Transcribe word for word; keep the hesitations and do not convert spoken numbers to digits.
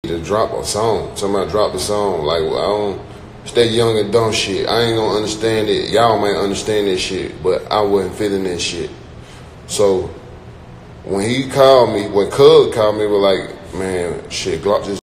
to drop a song. Somebody drop a song. Like, well, I don't, it's that young and dumb shit. I ain't gonna understand it. Y'all might understand that shit, but I wasn't feeling that shit. So when he called me, when Cub called me, was like, man, shit, Glock just